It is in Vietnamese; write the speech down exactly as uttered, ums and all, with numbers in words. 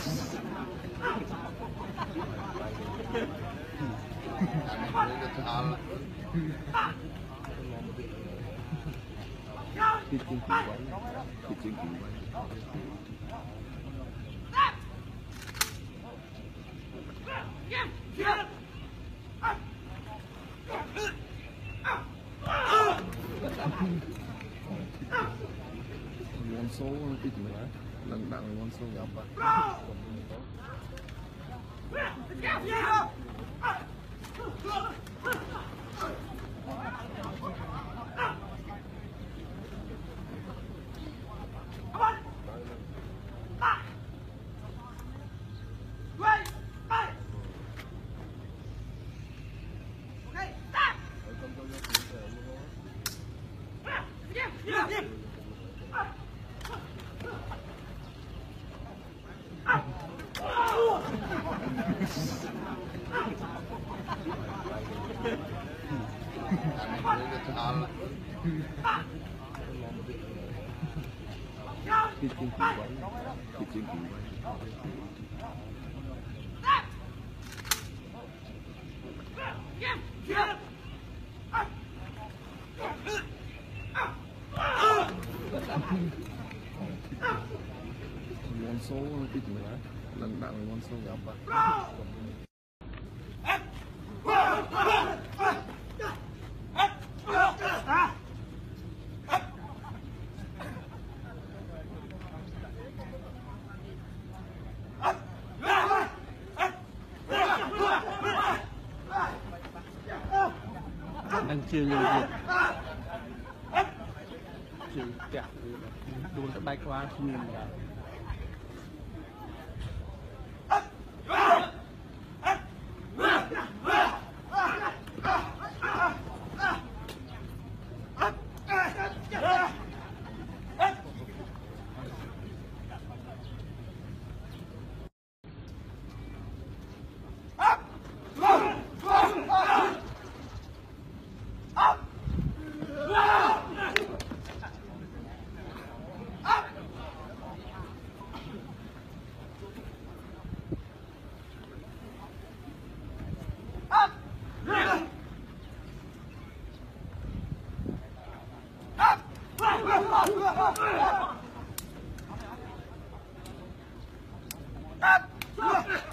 Cái chương trình quay, cái chương trình quay. Con số ít nữa, lần đặng con số nhỏ quá. Cái chương trình quay, cái chương trình quay. Con số ít nữa, lần đặng con số nhỏ quá. Đang chiều nhiều việc chiều kẹt đuôn cái bay qua nhìn là Up!